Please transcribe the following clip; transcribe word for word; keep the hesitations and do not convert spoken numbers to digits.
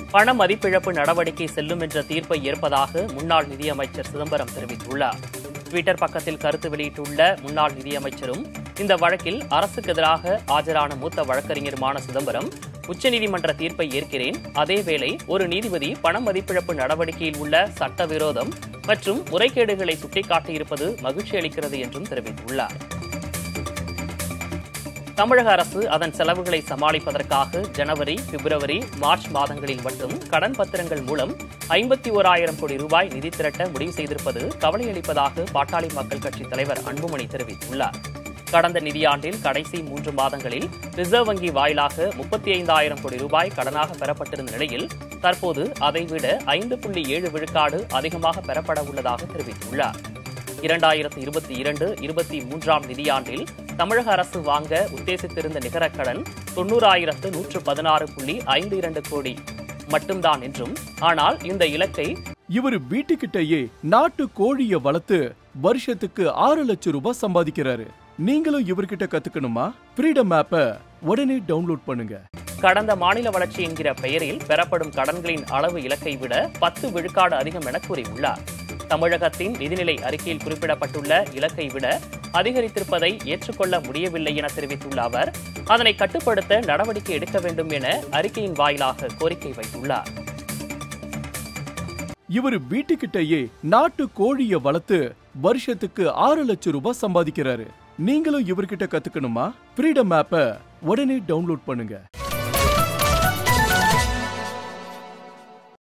பண மதிப்பிழப்பு நடவடிக்கை செல்லும் என்ற தீர்ப்பை ஏற்பதாக முன்னாள் நிதியமைச்சர் சிதம்பரம் தெரிவித்துள்ளார். ட்விட்டர் பக்கத்தில் கருத்து வெளியிட்டுள்ள முன்னாள் நிதியமைச்சரும் இந்த வழக்கில் அரசுக்கு எதிராக ஆஜரான மூத்த வழக்கறிஞருமான சிதம்பரம், உச்சநீதிமன்ற தீர்ப்பை ஏற்கிறேன். அதேவேளை ஒரு நீதிபதி பண மதிப்பிழப்பு நடவடிக்கையில் உள்ள சட்டவிரோதம் மற்றும் முறைகேடுகளை சுட்டிக்காட்டியிருப்பது மகிழ்ச்சி அளிக்கிறது என்றும் தெரிவித்துள்ளார். தமிழக அரசு அதன் செலவுகளை சமாளிப்பதற்காக ஜனவரி, பிப்ரவரி, மார்ச் மாதங்களில் மட்டும் கடன் பத்திரங்கள் மூலம் ஐம்பத்தி ஓராயிரம் கோடி ரூபாய் நிதி திரட்ட முடிவு செய்திருப்பது கவலையளிப்பதாக பாட்டாளி மக்கள் கட்சித் தலைவர் அன்புமணி தெரிவித்துள்ளார். கடந்த நிதியாண்டில் கடைசி மூன்று மாதங்களில் ரிசர்வ் வங்கி வாயிலாக முப்பத்தி ஐந்தாயிரம் கோடி ரூபாய் கடனாக பெறப்பட்டிருந்த நிலையில் தற்போது அதைவிட ஐந்து புள்ளி ஏழு விழுக்காடு அதிகமாக பெறப்பட உள்ளதாக தெரிவித்துள்ளார். இரண்டாயிரத்து இருபத்தி இரண்டு இருபத்தி மூன்றாம் நிதியாண்டில் தமிழக அரசு வாங்க உத்தேசித்திருந்த நிகர கடன் தொன்னூறாயிரத்து நூற்று பதினாறு புள்ளி ஐந்து இரண்டு கோடி மட்டும்தான் என்றும், ஆனால் இந்த இலக்கை இவர் வீட்டுக்கிட்டேயே நாட்டு கோழிய வளர்த்து வருஷத்துக்கு ஆறு லட்சம் ரூபாய் சம்பாதிக்கிறாரு. நீங்களும் இவர்கிட்ட கத்துக்கணுமா? ஃப்ரீடம் ஆப்பை உடனே டவுன்லோட் பண்ணுங்க. கடந்த மாநில வளர்ச்சி என்கிற பெயரில் பெறப்படும் கடன்களின் அளவு இலக்கை விட பத்து விழுக்காடு அதிகம் என கூறியுள்ளார். தமிழகத்தின் நிதிநிலை அறிக்கையில் குறிப்பிடப்பட்டுள்ள இலக்கை விட அதிகரித்திருப்பதை ஏற்றுக்கொள்ள முடியவில்லை என தெரிவித்துள்ள அவர், அதனை கட்டுப்படுத்த நடவடிக்கை எடுக்க வேண்டும் என அறிக்கையின் வாயிலாக கோரிக்கை வைத்துள்ளார். இவர் வீட்டுக்கிட்டேயே நாட்டு கோழிய வளர்த்து வருஷத்துக்கு ஆறு லட்சம் ரூபாய் சம்பாதிக்கிறாரு. நீங்களும் இவர்கிட்ட கத்துக்கணுமா? ஃப்ரீடம் ஆப்பை உடனே டவுன்லோட் பண்ணுங்க.